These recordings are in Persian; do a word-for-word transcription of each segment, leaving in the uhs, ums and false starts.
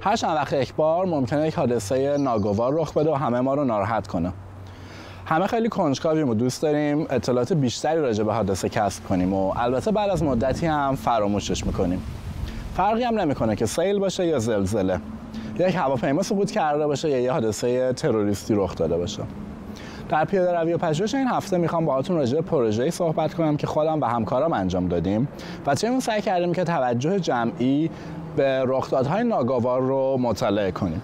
هر چند وقت یک بار ممکنه یک حادثه ناگوار رخ بده و همه ما رو ناراحت کنه. همه خیلی کنجکاویم و دوست داریم اطلاعات بیشتری راجع به حادثه کسب کنیم و البته بعد از مدتی هم فراموشش میکنیم. فرقی هم نمیکنه که سیل باشه یا زلزله، یا یک هواپیما سقوط کرده باشه یا یه حادثه تروریستی رخ داده باشه. در پیاده روی و پژوهش این هفته میخوام باهاتون راجع به پروژه‌ای صحبت کنم که خودم و همکارام انجام دادیم و چه سعی کردیم که توجه جمعی به رخدادهای ناگوار رو مطالعه کنیم.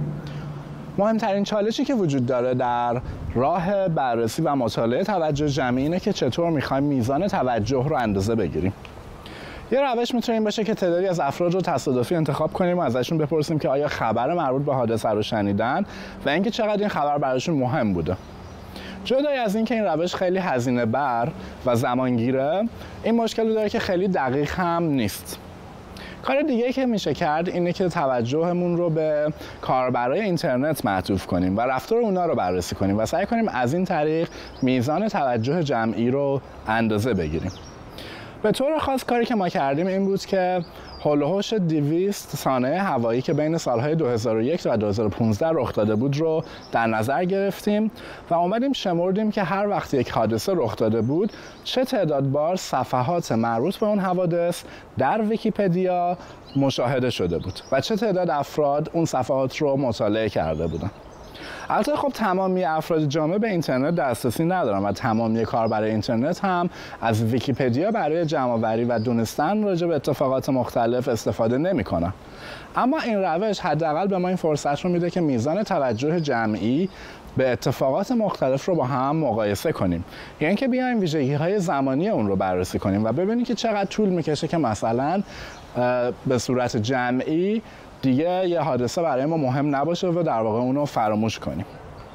مهمترین چالشی که وجود داره در راه بررسی و مطالعه توجه جمعی اینه که چطور میخوایم میزان توجه رو اندازه بگیریم. یه روش میتونه این باشه که تعدادی از افراد رو تصادفی انتخاب کنیم و ازشون بپرسیم که آیا خبر مربوط به حادثه رو شنیدن و اینکه چقدر این خبر براشون مهم بوده. جدای از این که این روش خیلی هزینه بر و زمانگیره، این مشکل رو داره که خیلی دقیق هم نیست. کار دیگه که میشه کرد اینه که توجهمون رو به کاربرای اینترنت معطوف کنیم و رفتار اونا رو بررسی کنیم و سعی کنیم از این طریق میزان توجه جمعی رو اندازه بگیریم. به طور خاص کاری که ما کردیم این بود که هول و هوش دویست صانعه هوایی که بین سالهای دو هزار و یک و دو هزار و پانزده رخ داده بود رو در نظر گرفتیم و اومدیم شمردیم که هر وقت یک حادثه رخ داده بود چه تعداد بار صفحات مربوط به اون حوادث در ویکی‌پدیا مشاهده شده بود و چه تعداد افراد اون صفحات رو مطالعه کرده بودن. البته خب تمامی افراد جامعه به اینترنت دسترسی ندارن و تمامی کاربر اینترنت هم از ویکی‌پدیا برای جمع‌آوری و دونستن راجع به اتفاقات مختلف استفاده نمی‌کنن. اما این روش حداقل به ما این فرصت رو میده که میزان توجه جمعی به اتفاقات مختلف رو با هم مقایسه کنیم، یعنی اینکه بیایم ویژگی‌های زمانی اون رو بررسی کنیم و ببینیم که چقدر طول میکشه که مثلا به صورت جمعی دیگه یه حادثه برای ما مهم نباشه و در واقع اونو فراموش کنیم.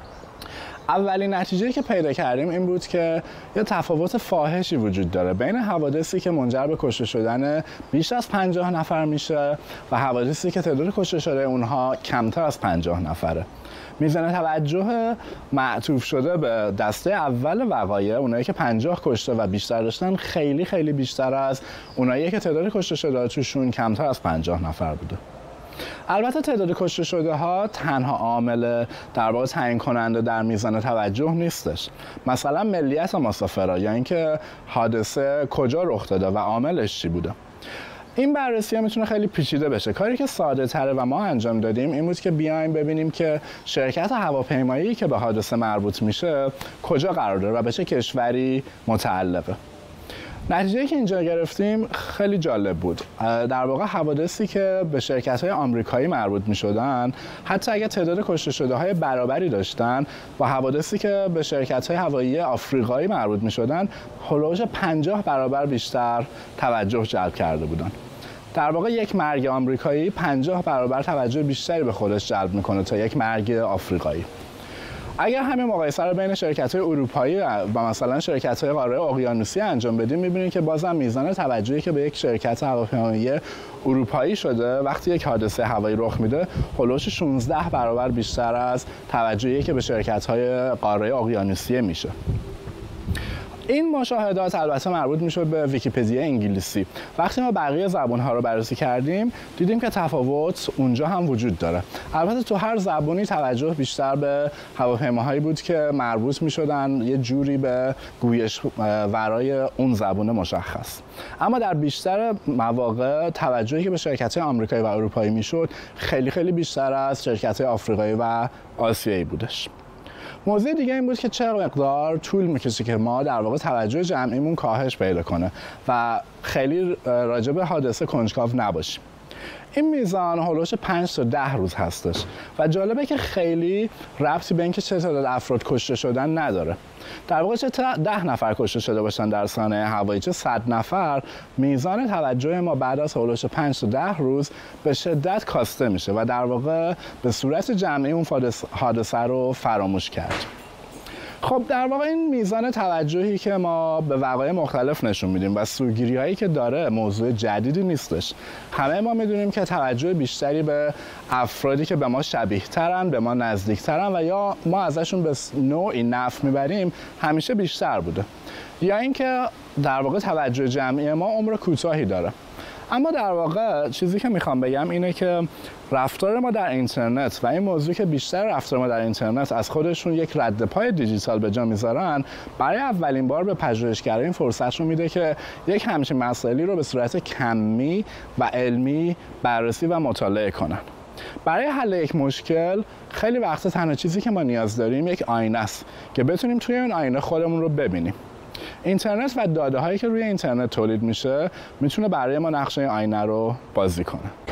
اولین نتیجه‌ای که پیدا کردیم این بود که یه تفاوت فاحشی وجود داره بین حوادثی که منجر به کشته شدن بیش از پنجاه نفر میشه و حوادثی که تعداد کشته شده اونها کمتر از پنجاه نفره. میزان توجه معطوف شده به دسته اول وقایع، اونایی که پنجاه کشته و بیشتر داشتن، خیلی خیلی بیشتر از اونایی که تعداد کشته شده توشون کمتر از پنجاه نفر بوده. البته تعداد کشته شده ها تنها عامل در واقع تعیین کننده در میزان توجه نیستش. مثلا ملیت مسافرها یا اینکه حادثه کجا رخ داده و عاملش چی بوده. این بررسی ها میتونه خیلی پیچیده بشه. کاری که ساده تره و ما انجام دادیم این بود که بیایم ببینیم که شرکت هواپیمایی که به حادثه مربوط میشه کجا قرار داره و به چه کشوری متعلقه. نتیجه‌ای که اینجا گرفتیم خیلی جالب بود. در واقع حوادثی که به شرکت‌های آمریکایی مربوط می‌شدن، حتی اگه تعداد کشته شده‌های برابری داشتن، با حوادثی که به شرکت‌های هوایی آفریقایی مربوط می‌شدن، هولوش پنجاه برابر بیشتر توجه جلب کرده بودن. در واقع یک مرگ آمریکایی پنجاه برابر توجه بیشتری به خودش جلب می‌کنه تا یک مرگ آفریقایی. اگر همین مقایسه رو بین شرکت‌های اروپایی و مثلا شرکت‌های قاره اقیانوسی انجام بدیم، می‌بینیم که بازم میزان توجهی که به یک شرکت هواپیمایی اروپایی شده وقتی یک حادثه هوایی رخ میده، هولوش شانزده برابر بیشتر از توجهی که به شرکت‌های قاره اقیانوسی میشه. این مشاهدات البته مربوط میشد به ویکی‌پدیا انگلیسی. وقتی ما بقیه زبان‌ها رو بررسی کردیم، دیدیم که تفاوت اونجا هم وجود داره. البته تو هر زبانی توجه بیشتر به هواپیماهایی بود که مربوط میشدن یه جوری به گویش ورای اون زبان مشخص. اما در بیشتر مواقع توجهی که به شرکت‌های آمریکایی و اروپایی میشد، خیلی خیلی بیشتر از شرکت‌های آفریقایی و آسیایی بودش. موضوع دیگه این بود که چه مقدار طول میکشه که ما در واقع توجه جمعیمون کاهش پیدا کنه و خیلی راجع به حادثه کنجکاو نباشیم. این میزان هولوش پنج تا ده روز هستش و جالبه که خیلی ربطی به اینکه چه تعداد افراد کشته شدن نداره. در واقع چه ده نفر کشته شده باشن در صحنه هوایی چه صد نفر، میزان توجه ما بعد از هولوش پنج تا ده روز به شدت کاسته میشه و در واقع به صورت جمعی اون حادثه رو فراموش کرد. خب در واقع این میزان توجهی که ما به وقایع مختلف نشون میدیم و سوگیری هایی که داره موضوع جدیدی نیستش. همه ما میدونیم که توجه بیشتری به افرادی که به ما شبیه ترن، به ما نزدیک ترن و یا ما ازشون به نوعی نفع میبریم همیشه بیشتر بوده. یا اینکه در واقع توجه جمعی ما عمر کوتاهی داره. اما در واقع چیزی که میخوام بگم اینه که رفتار ما در اینترنت و این موضوع که بیشتر رفتار ما در اینترنت از خودشون یک رد پای دیجیتال به جا میذارن، برای اولین بار به پژوهشگرا این فرصت رو میده که یک همچین مسائلی رو به صورت کمی و علمی بررسی و مطالعه کنن. برای حل یک مشکل خیلی وقتا تنها چیزی که ما نیاز داریم یک آینه است که بتونیم توی اون آینه خودمون رو ببینیم. اینترنت و داده هایی که روی اینترنت تولید میشه میتونه برای ما نقش این آینه رو بازی کنه.